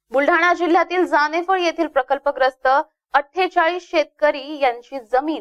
बुलढाणा जिल्ह्यातील जानेफळ येथील प्रकल्पग्रस्त 48 शेतकरी यांची जमीन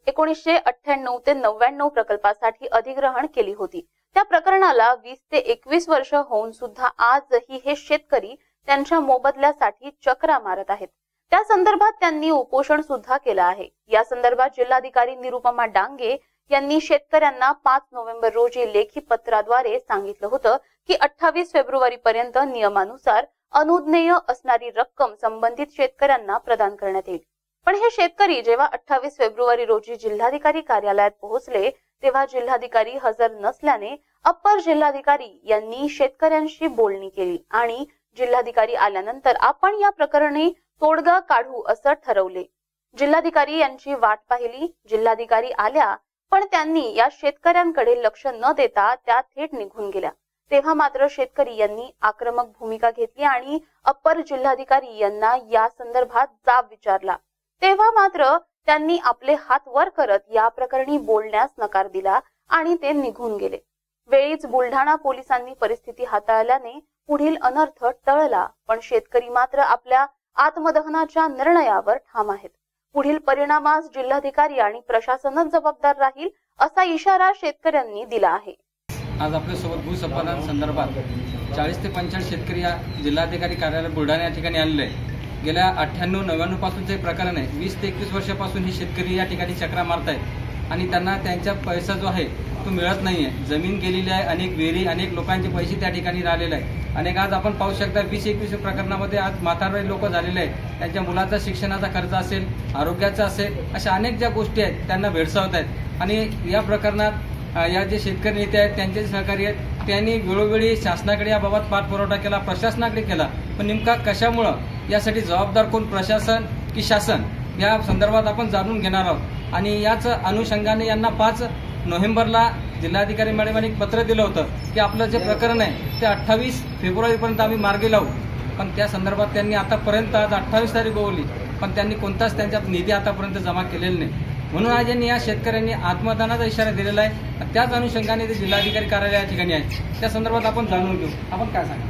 1998 ते 99 प्रकल्पासाठी अधिग्रहण केली होती। त्या प्रकरणाला 20 ते 21 वर्ष होऊन सुद्धा आजही हे शेतकरी त्यांच्या मोबदल्यासाठी चक्रा मारत आहेत। त्या संदर्भात त्यांनी उपोषण सुद्धा केलं आहे। या संदर्भात जिल्हाधिकारी निरुपमा डांगे यांनी शेतकऱ्यांना 5 नोव्हेंबर रोजी लेखी पत्राद्वारे सांगितलं होतं की 28 फेब्रुवारी पर्यंत नियमानुसार अनुज्ञेय असणारी रक्कम संबंधित शेतकऱ्यांना प्रदान करण्यात येईल। पण हे शेतकरी जेव्हा 28 फेब्रुवारी रोजी जिल्हाधिकारी कार्यालयात पोहोचले तेव्हा जिल्हाधिकारी हजर नसल्याने अप्पर जिल्हाधिकारी यांनी शेतकऱ्यांशी बोलणी केली आणि जिल्हाधिकारी आल्यानंतर आपण या प्रकरणी तोडगा काढू असं ठरवले। जिल्हाधिकारी यांची वाट पाहिली। जिल्हाधिकारी आल्या पण त्यांनी या शेतकऱ्यांकडे लक्ष न देता त्या थेट निघून गेल्या। तेव्हा मात्र शेतकरी यांनी आक्रमक भूमिका घेतली आणि अप्पर जिल्हाधिकारी यांना या संदर्भात जाब विचारला। तेव्हा मात्र त्यांनी आपले हात वर करत या प्रकरणी बोलण्यास नकार दिला आणि ते निघून गेले। वेळीच बुलढाणा पोलिसांनी परिस्थिती हाताळल्याने पुढील अनर्थ टळला, पण शेतकरी मात्र आपल्या आत्मदहनाच्या निर्णयावर ठाम आहेत। पुढील परिणामास जिल्हाधिकारी आणि प्रशासनच जबाबदार राहील असा इशारा शेतकऱ्यांनी दिला आहे। आज आपल्यासोबत भूसंपादन संदर्भात 40 ते 45 शेतकरी या जिल्हाधिकारी कार्यालय बुलढाणा या ठिकाणी आलेले आहे। गेल्या 98-99 पासूनचे प्रकरण आहे। 20 ते 21 वर्षापासून हे शेतकरी या ठिकाणी चक्रा मारतायत आणि त्यांना त्यांचा पैसा जो आहे तो मिळत नाहीये। जमीन गेलेली आहे, अनेक विहिरी, अनेक लोकांचे पैसे त्या ठिकाणी राहिलेले आहे। अनेक आज आपण पाहू शकता 20-21 प्रकरणामध्ये आज म्हातारे लोक झालेले आहेत। त्यांच्या मुलाचा शिक्षणाचा खर्च असेल, आरोग्याचा असेल, अशा अनेक ज्या गोष्टी आहेत त्यांना भेडसावत आहेत। आणि या प्रकरणात या जे शेतकरी नेते आहेत त्यांचे सहकारी आहेत त्यांनी वेळोवेळी शासनाकडे याबाबत पाठपुरावा केला, प्रशासनाकडे केला, पण नेमका कशामुळं यासाठी जबाबदार कोण, प्रशासन की शासन, या संदर्भात आपण जाणून घेणार आहोत। आणि याच अनुषंगाने यांना 5 नोव्हेंबरला जिल्हाधिकारी मॅडमांनी एक पत्र दिलं होतं की आपलं जे प्रकरण आहे ते 28 फेब्रुवारीपर्यंत आम्ही मार्गी लावू, पण त्या संदर्भात त्यांनी आतापर्यंत आज 28 तारीख ओवली पण त्यांनी कोणताच त्यांच्यात निधी आतापर्यंत जमा केलेला नाही। म्हणून आज यांनी या शेतकऱ्यांनी आत्मदानाचा इशारा दिलेला आहे। त्याच अनुषंगाने ते जिल्हाधिकारी कार्यालय या ठिकाणी आहे। त्या संदर्भात आपण जाणून घेऊ। आपण काय सांगा?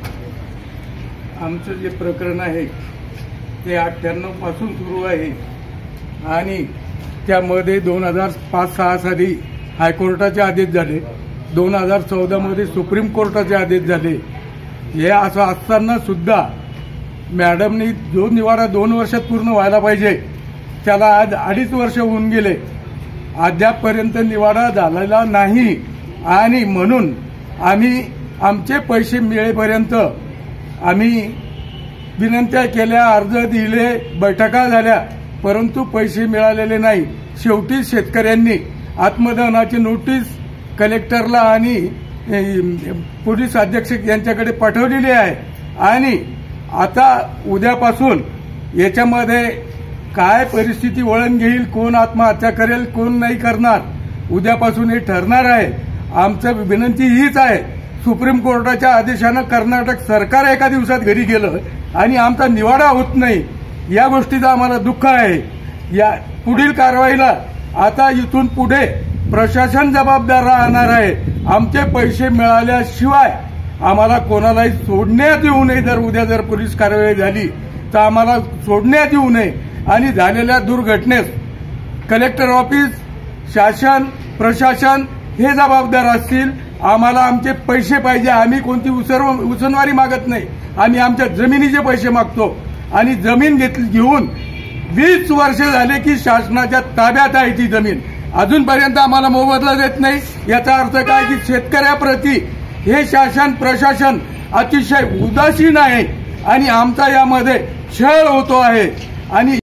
आमचं जे प्रकरण आहे ते 98 पासून सुरू आहे आणि त्यामध्ये 2005-06 साली हायकोर्टाचे आदेश झाले, 2014 मध्ये सुप्रीम कोर्टाचे आदेश झाले। हे असं असताना सुद्धा मॅडमनी जो निवाडा 2 वर्षात पूर्ण व्हायला पाहिजे त्याला आज 2.5 वर्ष होऊन गेले, अद्यापपर्यंत निवाडा झालेला नाही। आणि म्हणून आम्ही आमचे पैसे मिळेपर्यंत आम्ही विनंत्या केल्या, अर्ज दिले, बैठका झाल्या, परंतु पैसे मिळालेले नाही। शेवटी शेतकऱ्यांनी आत्मदहनाची नोटीस कलेक्टरला आणि पोलीस अधीक्षक यांच्याकडे पाठवलेली आहे। आणि आता उद्यापासून याच्यामध्ये काय परिस्थिती वळण घेईल, कोण आत्महत्या करेल, कोण नाही करणार, उद्यापासून हे ठरणार आहे। आमचं विनंती हीच आहे, सुप्रीम कोर्टाच्या आदेशानं कर्नाटक सरकार एका दिवसात घरी गेलं आणि आमचा निवाडा होत नाही, या गोष्टीचं आम्हाला दुःख आहे। या पुढील कारवाईला आता इथून पुढे प्रशासन जबाबदार राहणार आहे। आमचे पैसे मिळाल्याशिवाय आम्हाला कोणालाही सोडण्यात येऊ नये। जर उद्या जर पोलीस कारवाई झाली तर आम्हाला सोडण्यात येऊ नये आणि झालेल्या दुर्घटनेस कलेक्टर ऑफिस, शासन, प्रशासन हे जबाबदार असतील। आम्हाला आमचे पैसे पाहिजे। आम्ही कोणती उसनवारी मागत नाही, आम्ही आमच्या जमिनीचे पैसे मागतो। आणि जमीन घेऊन 20 वर्ष झाले की शासनाच्या ताब्यात आहे ती जमीन, अजूनपर्यंत आम्हाला मोबदला देत नाही। याचा अर्थ काय की शेतकऱ्याप्रती हे शासन प्रशासन अतिशय उदासीन आहे आणि आमचा यामध्ये छळ होतो आहे। आणि